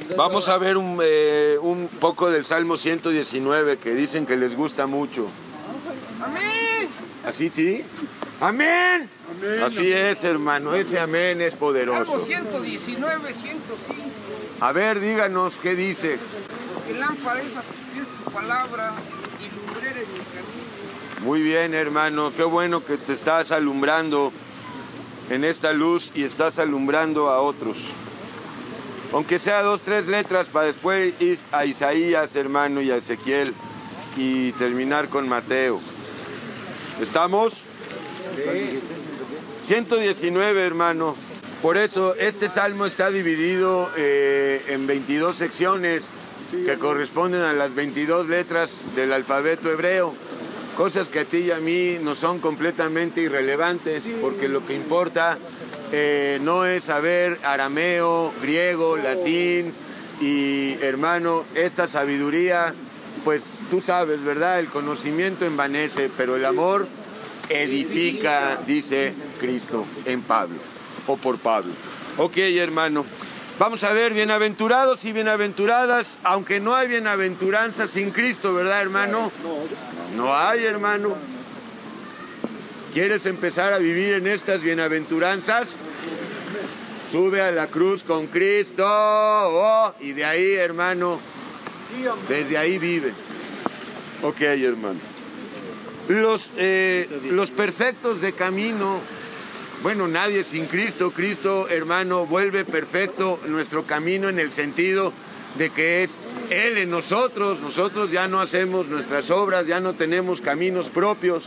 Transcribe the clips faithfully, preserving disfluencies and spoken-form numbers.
Vamos a ver un, eh, un poco del Salmo ciento diecinueve, que dicen que les gusta mucho. ¡Amén! ¿Así, ti? ¡Amén! Amén. Así es, hermano, ese amén es poderoso. Salmo ciento diecinueve, ciento cinco. A ver, díganos, ¿qué dice? Que lámpara es a tus pies tu palabra y lumbrera en mi camino. Muy bien, hermano, qué bueno que te estás alumbrando en esta luz y estás alumbrando a otros. Aunque sea dos, tres letras para después ir a Isaías, hermano, y a Ezequiel y terminar con Mateo. ¿Estamos? Sí. ciento diecinueve, hermano. Por eso este salmo está dividido eh, en veintidós secciones que corresponden a las veintidós letras del alfabeto hebreo. Cosas que a ti y a mí nos son completamente irrelevantes, porque lo que importa eh, no es saber arameo, griego, latín, y hermano, esta sabiduría, pues tú sabes, ¿verdad? El conocimiento envanece, pero el amor edifica, dice Cristo en Pablo, o por Pablo. Ok, hermano. Vamos a ver, bienaventurados y bienaventuradas, aunque no hay bienaventuranza sin Cristo, ¿verdad, hermano? No hay, hermano. ¿Quieres empezar a vivir en estas bienaventuranzas? Sube a la cruz con Cristo, oh, y de ahí, hermano, desde ahí vive. Ok, hermano. Los, eh, los perfectos de camino. Bueno, nadie sin Cristo. Cristo, hermano, vuelve perfecto nuestro camino en el sentido de que es Él en nosotros. Nosotros ya no hacemos nuestras obras, ya no tenemos caminos propios.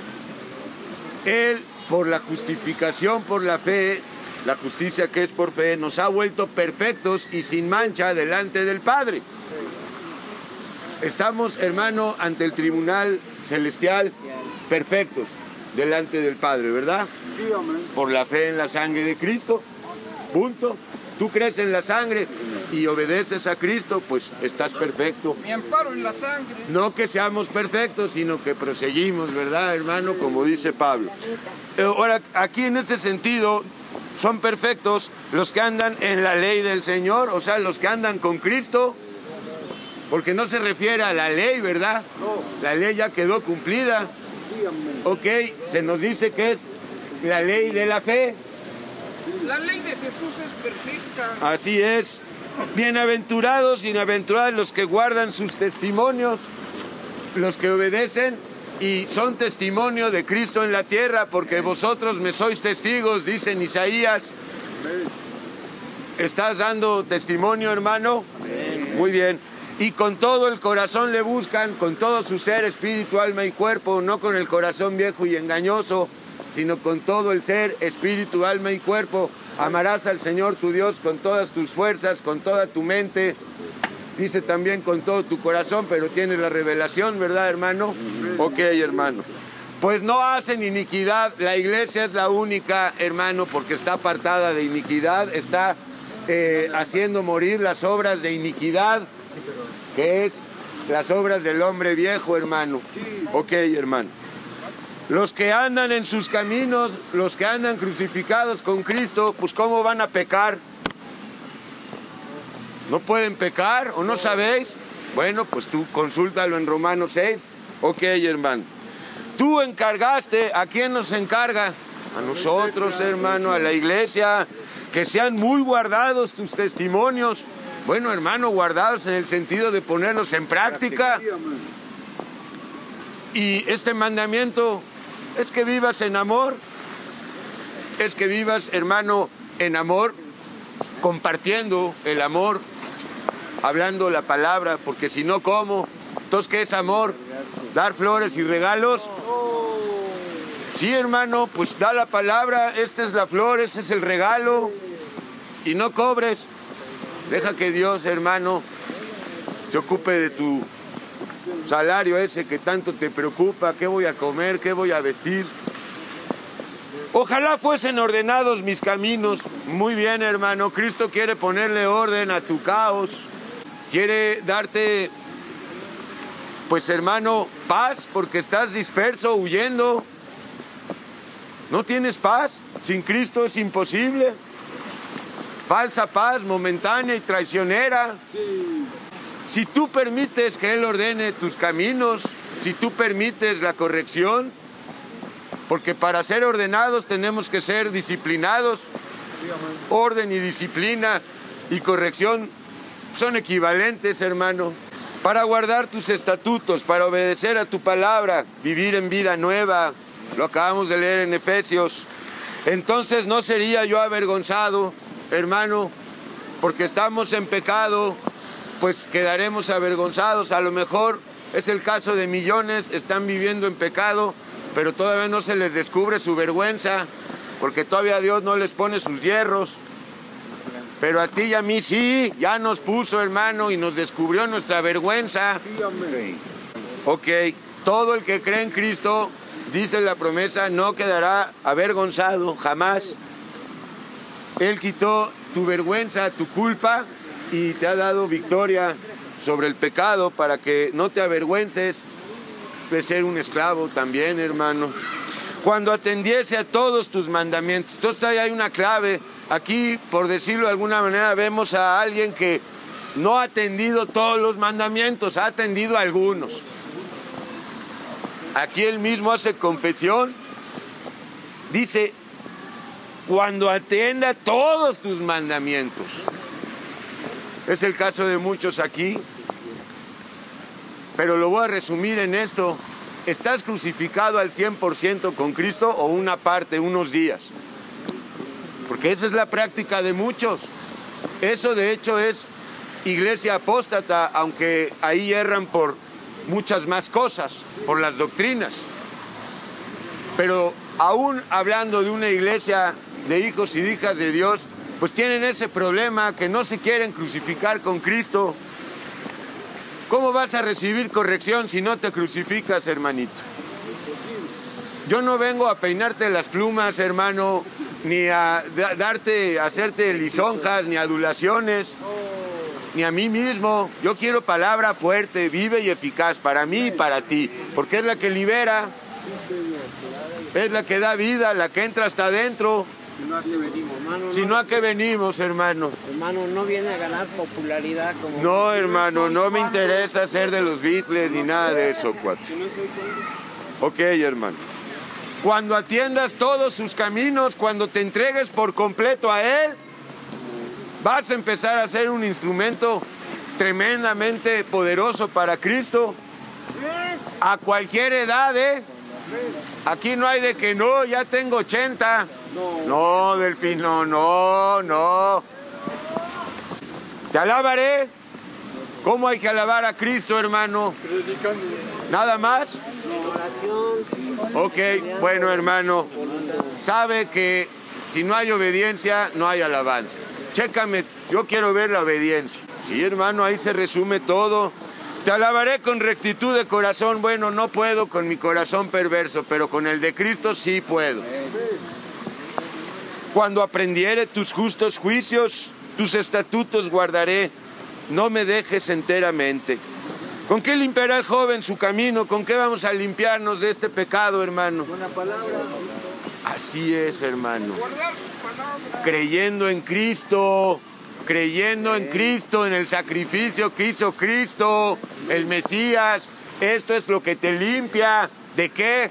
Él, por la justificación, por la fe, la justicia que es por fe, nos ha vuelto perfectos y sin mancha delante del Padre. Estamos, hermano, ante el tribunal celestial, perfectos delante del Padre, ¿verdad? Sí, amén. Por la fe en la sangre de Cristo, punto. Tú crees en la sangre y obedeces a Cristo, pues estás perfecto. Mi amparo en la sangre. No que seamos perfectos, sino que proseguimos, ¿verdad, hermano? Como dice Pablo. Ahora, aquí en ese sentido, son perfectos los que andan en la ley del Señor, o sea, los que andan con Cristo, porque no se refiere a la ley, ¿verdad? La ley ya quedó cumplida. Ok, se nos dice que es la ley de la fe. La ley de Jesús es perfecta. Así es. Bienaventurados y bienaventuradas los que guardan sus testimonios, los que obedecen y son testimonio de Cristo en la tierra, porque vosotros me sois testigos, dice en Isaías. ¿Estás dando testimonio, hermano? Muy bien. Y con todo el corazón le buscan, con todo su ser, espíritu, alma y cuerpo, no con el corazón viejo y engañoso, sino con todo el ser, espíritu, alma y cuerpo. Amarás al Señor tu Dios con todas tus fuerzas, con toda tu mente. Dice también con todo tu corazón, pero tiene la revelación, ¿verdad, hermano? Ok, hermano. Pues no hacen iniquidad. La iglesia es la única, hermano, porque está apartada de iniquidad, está eh, haciendo morir las obras de iniquidad, que es las obras del hombre viejo, hermano. Ok, hermano. Los que andan en sus caminos, los que andan crucificados con Cristo, pues ¿cómo van a pecar? ¿No pueden pecar o no sabéis? Bueno, pues tú consúltalo en Romanos seis. Ok, hermano. Tú encargaste, ¿a quién nos encarga? A nosotros, hermano, a la iglesia, que sean muy guardados tus testimonios. Bueno, hermano, guardados en el sentido de ponerlos en práctica. Y este mandamiento es que vivas en amor, es que vivas, hermano, en amor, compartiendo el amor, hablando la palabra, porque si no, ¿cómo? Entonces, ¿qué es amor? ¿Dar flores y regalos? Sí, hermano, pues da la palabra, esta es la flor, este es el regalo, y no cobres. Deja que Dios, hermano, se ocupe de tu salario ese que tanto te preocupa. ¿Qué voy a comer? ¿Qué voy a vestir? Ojalá fuesen ordenados mis caminos. Muy bien, hermano. Cristo quiere ponerle orden a tu caos. Quiere darte, pues, hermano, paz, porque estás disperso, huyendo. ¿No tienes paz? Sin Cristo es imposible. falsa paz, momentánea y traicionera. Sí. Si tú permites que Él ordene tus caminos, si tú permites la corrección, porque para ser ordenados tenemos que ser disciplinados. Orden y disciplina y corrección son equivalentes, hermano. Para guardar tus estatutos, para obedecer a tu palabra, vivir en vida nueva, lo acabamos de leer en Efesios. Entonces no sería yo avergonzado, hermano, porque estamos en pecado, pues quedaremos avergonzados. A lo mejor es el caso de millones, están viviendo en pecado, pero todavía no se les descubre su vergüenza, porque todavía Dios no les pone sus hierros. Pero a ti y a mí sí, ya nos puso, hermano, y nos descubrió nuestra vergüenza. Ok, todo el que cree en Cristo, dice la promesa, no quedará avergonzado jamás. Él quitó tu vergüenza, tu culpa, y te ha dado victoria sobre el pecado para que no te avergüences de ser un esclavo también, hermano. Cuando atendiese a todos tus mandamientos. Entonces ahí hay una clave. Aquí, por decirlo de alguna manera, vemos a alguien que no ha atendido todos los mandamientos, ha atendido algunos. Aquí él mismo hace confesión. Dice, cuando atienda todos tus mandamientos. Es el caso de muchos aquí. Pero lo voy a resumir en esto. ¿Estás crucificado al cien por ciento con Cristo o una parte, unos días? Porque esa es la práctica de muchos. Eso de hecho es iglesia apóstata, aunque ahí erran por muchas más cosas, por las doctrinas. Pero aún hablando de una iglesia de hijos y hijas de Dios, pues tienen ese problema que no se quieren crucificar con Cristo. ¿Cómo vas a recibir corrección si no te crucificas, hermanito? Yo no vengo a peinarte las plumas, hermano, ni a darte, a hacerte lisonjas, ni adulaciones, ni a mí mismo. Yo quiero palabra fuerte, viva y eficaz, para mí y para ti, porque es la que libera, es la que da vida, la que entra hasta adentro. Si no, ¿a qué venimos, hermano? Si no, ¿a qué venimos, hermano? Hermano, no viene a ganar popularidad como... No, hermano, no me interesa ser de los Beatles ni nada de eso, cuate. Ok, hermano. Cuando atiendas todos sus caminos, cuando te entregues por completo a Él, vas a empezar a ser un instrumento tremendamente poderoso para Cristo. A cualquier edad, ¿eh? Aquí no hay de que no, ya tengo ochenta. No, Delfino, no, no. Te alabaré. ¿Cómo hay que alabar a Cristo, hermano? ¿Nada más? Ok, bueno, hermano. Sabe que si no hay obediencia, no hay alabanza. Chécame, yo quiero ver la obediencia. Sí, hermano, ahí se resume todo. Te alabaré con rectitud de corazón. Bueno, no puedo con mi corazón perverso, pero con el de Cristo sí puedo. Cuando aprendiere tus justos juicios, tus estatutos guardaré, no me dejes enteramente. ¿Con qué limpiará el joven su camino? ¿Con qué vamos a limpiarnos de este pecado, hermano? Con la palabra. Así es, hermano. Guardar su palabra. Creyendo en Cristo, creyendo en Cristo, en el sacrificio que hizo Cristo, el Mesías. Esto es lo que te limpia. ¿De qué?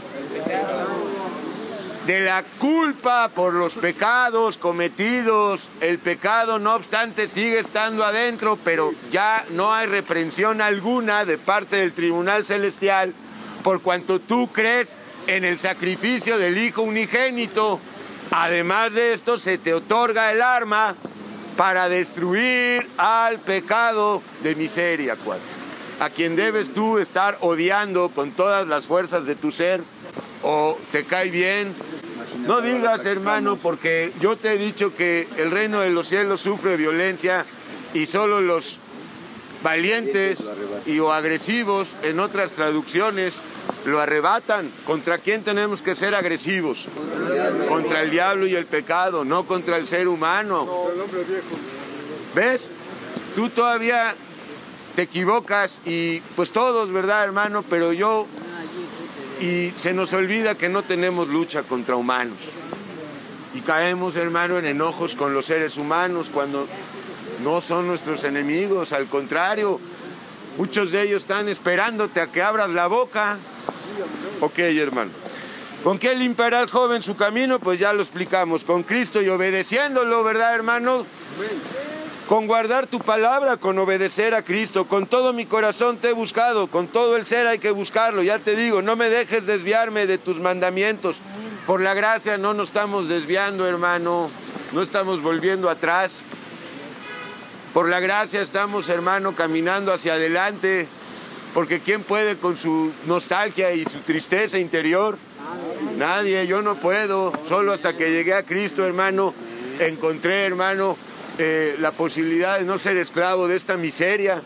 De la culpa por los pecados cometidos. El pecado, no obstante, sigue estando adentro, pero ya no hay reprensión alguna de parte del tribunal celestial, por cuanto tú crees en el sacrificio del Hijo unigénito. Además de esto, se te otorga el arma para destruir al pecado de miseria, cuate, a quien debes tú estar odiando con todas las fuerzas de tu ser. ¿O te cae bien? No digas, hermano, porque yo te he dicho que el reino de los cielos sufre violencia y solo los valientes y o agresivos, en otras traducciones, lo arrebatan. ¿Contra quién tenemos que ser agresivos? Contra el diablo y el pecado, no contra el ser humano. ¿Ves? Tú todavía te equivocas y pues todos, ¿verdad, hermano? Pero yo... Y se nos olvida que no tenemos lucha contra humanos. Y caemos, hermano, en enojos con los seres humanos cuando no son nuestros enemigos. Al contrario, muchos de ellos están esperándote a que abras la boca. Ok, hermano. ¿Con qué limpiará el joven su camino? Pues ya lo explicamos. Con Cristo y obedeciéndolo, ¿verdad, hermano? Con guardar tu palabra, con obedecer a Cristo. Con todo mi corazón te he buscado, con todo el ser hay que buscarlo. Ya te digo, no me dejes desviarme de tus mandamientos. Por la gracia no nos estamos desviando, hermano. No estamos volviendo atrás. Por la gracia estamos, hermano, caminando hacia adelante. Porque ¿quién puede con su nostalgia y su tristeza interior? Nadie, yo no puedo. Solo hasta que llegué a Cristo, hermano, encontré, hermano, eh, la posibilidad de no ser esclavo de esta miseria.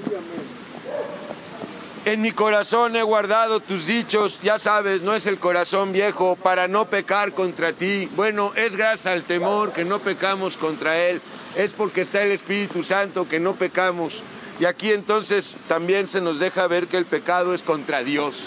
En mi corazón he guardado tus dichos, ya sabes, no es el corazón viejo, para no pecar contra ti. Bueno, es gracias al temor que no pecamos contra Él. Es porque está el Espíritu Santo que no pecamos. Y aquí entonces también se nos deja ver que el pecado es contra Dios.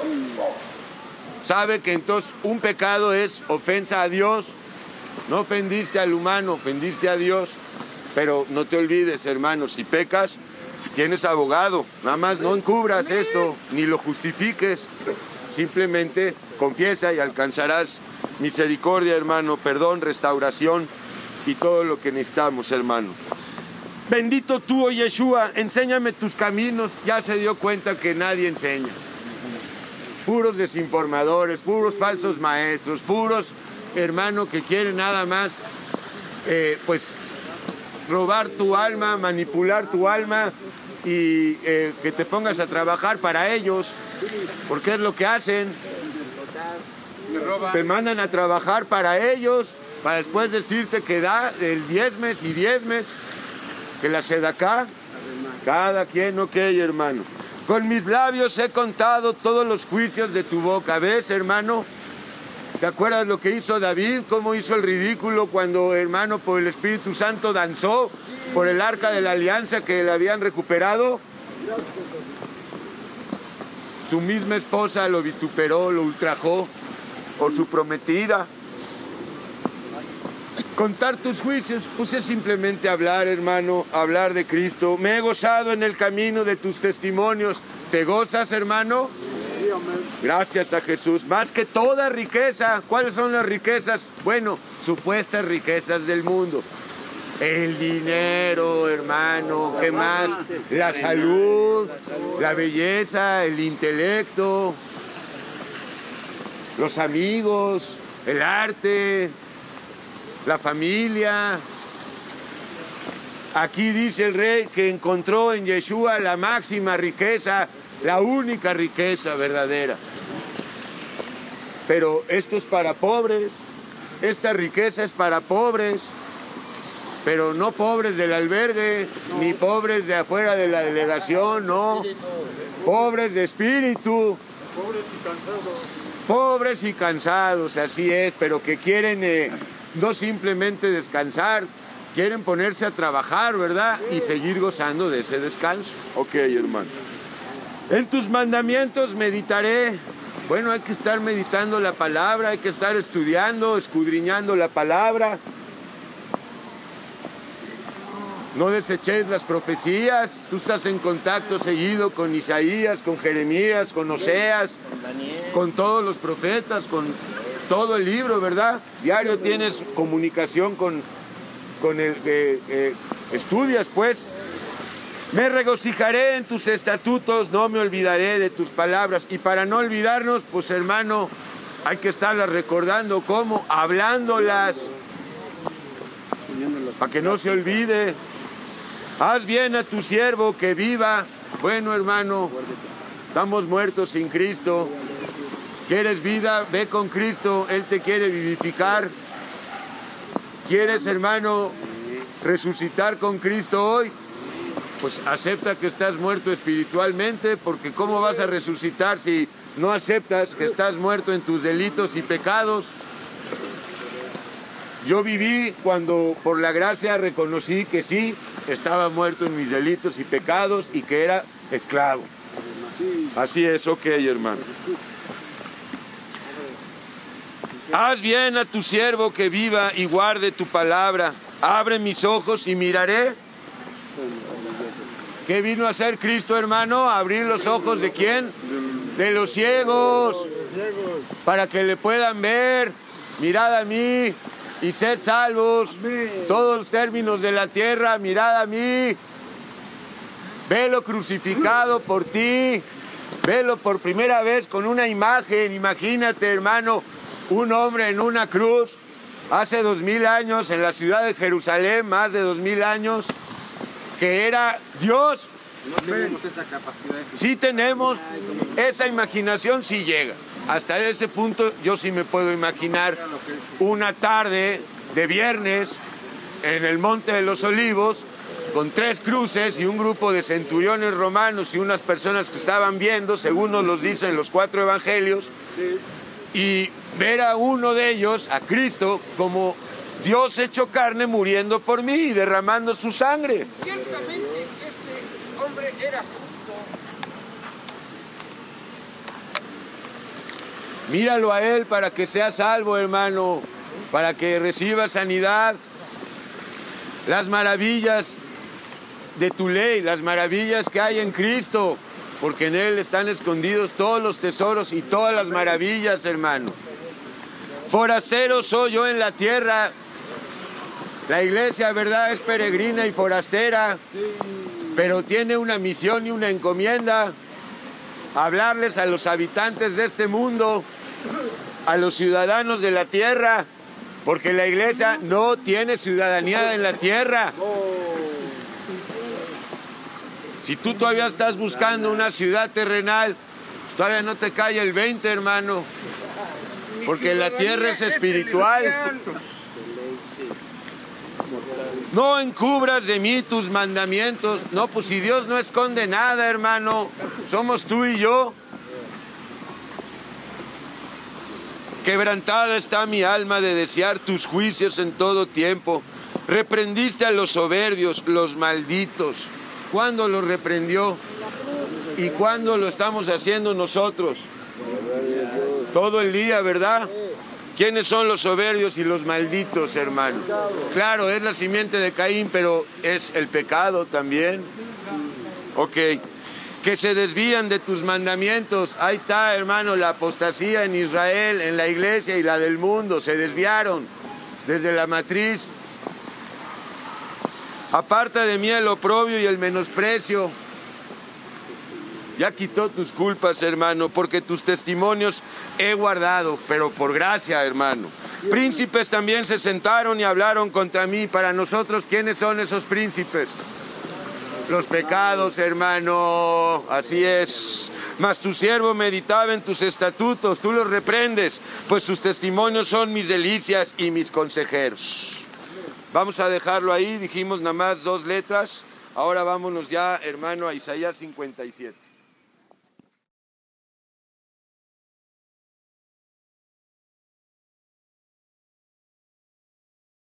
Sabe que entonces un pecado es ofensa a Dios. No ofendiste al humano, ofendiste a Dios. Pero no te olvides, hermano, si pecas, tienes abogado. Nada más no encubras esto, ni lo justifiques. Simplemente confiesa y alcanzarás misericordia, hermano, perdón, restauración y todo lo que necesitamos, hermano. Bendito tú, oh Yeshua, enséñame tus caminos. Ya se dio cuenta que nadie enseña. Puros desinformadores, puros falsos maestros, puros, hermano, que quieren nada más, eh, pues, robar tu alma, manipular tu alma y eh, que te pongas a trabajar para ellos, porque es lo que hacen. Te mandan a trabajar para ellos, para después decirte que da el diezmes y diezmes, que la sedacá, cada quien, ok, hermano. Con mis labios he contado todos los juicios de tu boca. ¿Ves, hermano? ¿Te acuerdas lo que hizo David? ¿Cómo hizo el ridículo cuando, hermano, por el Espíritu Santo danzó por el arca de la alianza que le habían recuperado? Su misma esposa lo vituperó, lo ultrajó por su prometida. Contar tus juicios, pues es simplemente hablar, hermano, hablar de Cristo. Me he gozado en el camino de tus testimonios. ¿Te gozas, hermano? Sí, amén. Gracias a Jesús. Más que toda riqueza. ¿Cuáles son las riquezas? Bueno, supuestas riquezas del mundo. El dinero, hermano. ¿Qué más? La salud, la belleza, el intelecto, los amigos, el arte, la familia. Aquí dice el rey que encontró en Yeshua la máxima riqueza, la única riqueza verdadera. Pero esto es para pobres, esta riqueza es para pobres, pero no pobres del albergue, no, ni pobres de afuera de la delegación, no, pobres de espíritu. Pobres y cansados. Pobres y cansados, así es, pero que quieren eh, no simplemente descansar, quieren ponerse a trabajar, ¿verdad? Y seguir gozando de ese descanso. Ok, hermano. En tus mandamientos meditaré. Bueno, hay que estar meditando la palabra, hay que estar estudiando, escudriñando la palabra. No desechéis las profecías. Tú estás en contacto seguido con Isaías, con Jeremías, con Oseas, con todos los profetas, con todo el libro, ¿verdad? Diario tienes comunicación con, con el que eh, eh, estudias, pues. Me regocijaré en tus estatutos, no me olvidaré de tus palabras. Y para no olvidarnos, pues, hermano, hay que estarlas recordando. ¿Cómo? Hablándolas, para que no se olvide. Haz bien a tu siervo que viva. Bueno, hermano, estamos muertos sin Cristo. ¿Quieres vida? Ve con Cristo, Él te quiere vivificar. ¿Quieres, hermano, resucitar con Cristo hoy? Pues acepta que estás muerto espiritualmente, porque ¿cómo vas a resucitar si no aceptas que estás muerto en tus delitos y pecados? Yo viví cuando por la gracia reconocí que sí, estaba muerto en mis delitos y pecados y que era esclavo. Así es, ok, hermano. Haz bien a tu siervo que viva y guarde tu palabra. Abre mis ojos y miraré. ¿Qué vino a hacer Cristo, hermano? ¿A abrir los ojos de quién? De los ciegos, para que le puedan ver. Mirad a mí y sed salvos. Todos los términos de la tierra, mirad a mí. Velo crucificado por ti. Velo por primera vez con una imagen. Imagínate, hermano, un hombre en una cruz hace dos mil años en la ciudad de Jerusalén, más de dos mil años, que era Dios. No tenemos esa capacidad. Sí tenemos esa imaginación, sí llega. Hasta ese punto yo sí me puedo imaginar una tarde de viernes en el Monte de los Olivos con tres cruces y un grupo de centuriones romanos y unas personas que estaban viendo, según nos los dicen los cuatro evangelios, y ver a uno de ellos, a Cristo, como Dios hecho carne muriendo por mí y derramando su sangre. Ciertamente este hombre era justo. Míralo a él para que sea salvo, hermano, para que reciba sanidad. Las maravillas de tu ley, las maravillas que hay en Cristo, porque en él están escondidos todos los tesoros y todas las maravillas, hermano. Forastero soy yo en la tierra. La iglesia, ¿verdad?, es peregrina y forastera, pero tiene una misión y una encomienda: hablarles a los habitantes de este mundo, a los ciudadanos de la tierra, porque la iglesia no tiene ciudadanía en la tierra. Si tú todavía estás buscando una ciudad terrenal, pues todavía no te cae el veinte, hermano, porque la tierra es espiritual. No encubras de mí tus mandamientos. No, pues si Dios no esconde nada, hermano, somos tú y yo. Quebrantada está mi alma de desear tus juicios en todo tiempo. Reprendiste a los soberbios, los malditos. ¿Cuándo los reprendió? ¿Y cuándo lo estamos haciendo nosotros? Todo el día, ¿verdad? ¿Quiénes son los soberbios y los malditos, hermano? Claro, es la simiente de Caín, pero es el pecado también. Ok. Que se desvían de tus mandamientos. Ahí está, hermano, la apostasía en Israel, en la iglesia y la del mundo. Se desviaron desde la matriz. Aparta de mí el oprobio y el menosprecio. Ya quitó tus culpas, hermano, porque tus testimonios he guardado, pero por gracia, hermano. Príncipes también se sentaron y hablaron contra mí. Para nosotros, ¿quiénes son esos príncipes? Los pecados, hermano, así es. Mas tu siervo meditaba en tus estatutos, tú los reprendes, pues tus testimonios son mis delicias y mis consejeros. Vamos a dejarlo ahí, dijimos nada más dos letras. Ahora vámonos ya, hermano, a Isaías cincuenta y siete.